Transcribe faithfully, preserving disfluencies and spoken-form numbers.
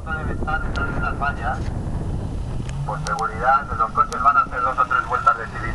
punto debe estar detrás de las vallas. Por seguridad, los coches van a hacer dos o tres vueltas de civil.